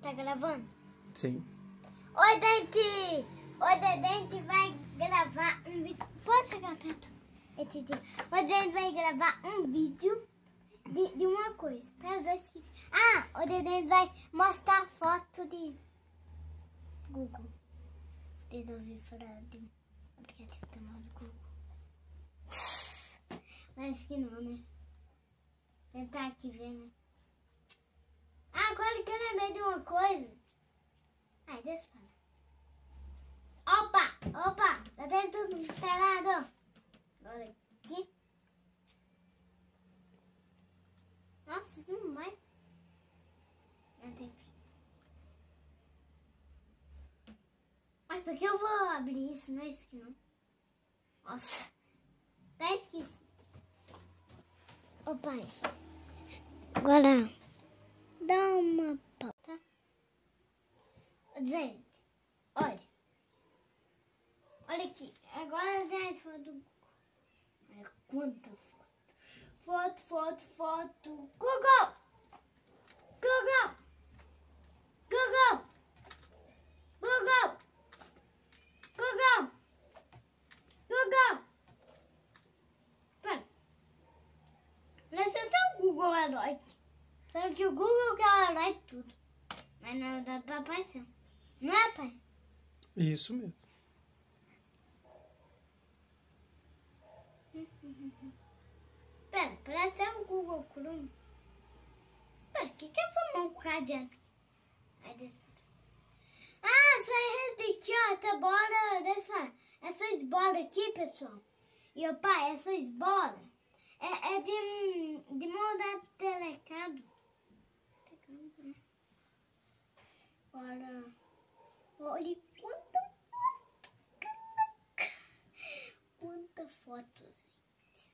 Tá gravando? Sim. Oi, Dente! Oi, Dente vai gravar um vídeo. Posso chegar perto? Oi, Dente vai gravar um vídeo de uma coisa. Pera, eu esqueci. Ah, o Dente vai mostrar foto de Google. Eu ouvi falar de um aplicativo chamado Google. Mas que não, né? Tentar aqui ver, né? Ah, agora que eu lembrei de uma coisa. Ai, deixa pra lá. Opa, tá dentro tudo instalado. Agora aqui. Nossa, isso não vai. Tem que... Mas por que eu vou abrir isso? Não é isso que não. Nossa, tá esqueci. Opa, agora dá uma pausa. Gente, olha aqui. Agora tem as fotos do Google. Olha quanta foto. Google! Pera. Parece até o Google Herói. Sabe que o Google quer o herói de tudo. Mas na verdade tá aparecendo. Não é, pai? Isso mesmo. Pera, parece um Google Chrome. Pera, o que é essa mão com cadeado? Ah, essa daqui, ó, essa bola, deixa essas bolas aqui, pessoal. E, ó, pai, essas bolas é de moldar telecado. Olha quanta foto, gente.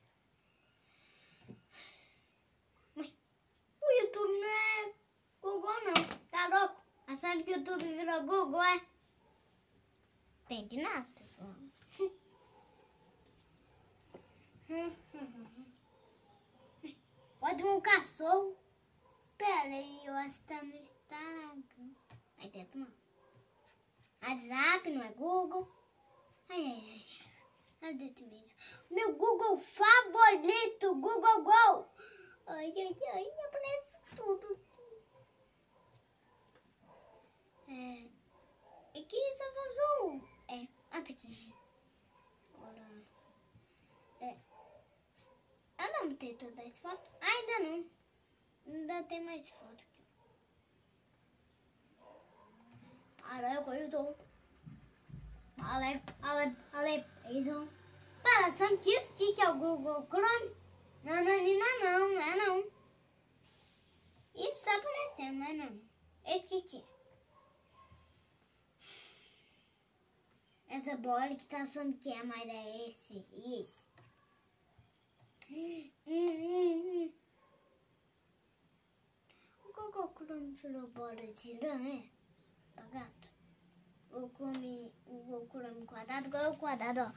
O YouTube não é Google, não. Tá louco? Achando que o YouTube virou Google, é? Tem de nada, pessoal. Pode um cachorro. Pera aí, eu acho que tá no Instagram. Aí dentro não. WhatsApp, não é Google. Ai. Cadê esse vídeo? Meu Google favorito, Google Go. Ai, aparece tudo aqui. Aqui só vazou. Até aqui. Agora. Eu não botei todas as fotos. Ainda não. Ainda tem mais foto aqui. Isso. Parece que isso aqui que é o Google Chrome. Não. Isso tá aparecendo, mas não. Esse aqui é. Essa bola que tá achando que é, mas é esse. O Google Chrome virou bola de lã, é? Pra gato. O Google Chrome quadrado, igual o quadrado, ó.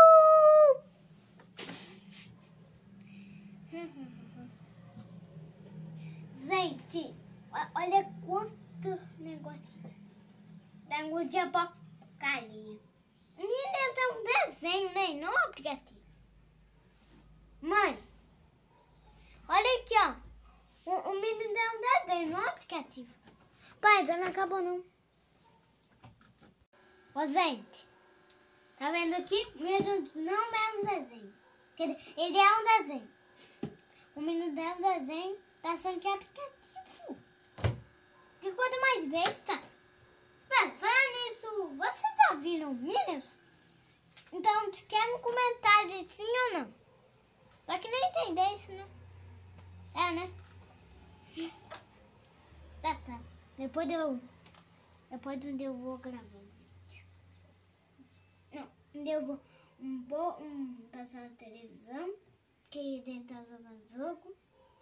Gente, olha quanto negócio aqui. Dá um dia pra carinha. Menina, é um desenho, né? Não é um aplicativo. Mãe, olha aqui, ó. O menino é um desenho, não é um aplicativo. Pai, já não acabou, não. Ô, gente, tá vendo aqui? O menino não é um desenho. Quer dizer, ele é um desenho. O menino é um desenho, tá achando que é aplicativo. Que coisa mais besta. Mano, falando nisso, vocês já viram Minions? Então, quer no comentário sim ou não? Só que nem entender isso, né? É, né? Tá. Depois eu vou gravar um vídeo. Não, eu vou passar na televisão, que dentro tá jogando jogo.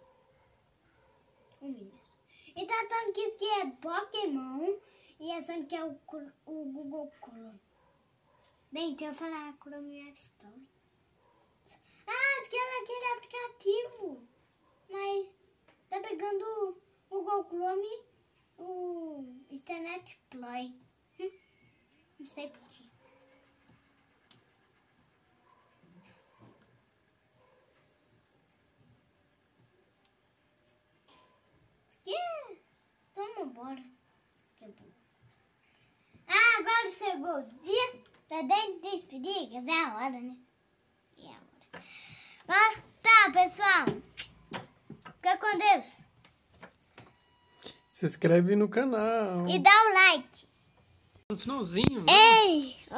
E tá achando que isso aqui é Pokémon e achando que é o Google Chrome. Dentro eu falar Chrome App Store. Ah, isso aqui é aquele aplicativo. Mas tá pegando o Google Chrome, Exploit. Não sei porquê. Vamos embora. Agora chegou o dia da gente despedir. Quer dizer, a hora, né? É a hora. Mas tá, pessoal. Fica com Deus. Se inscreve no canal. E dá um like. No finalzinho. Ei!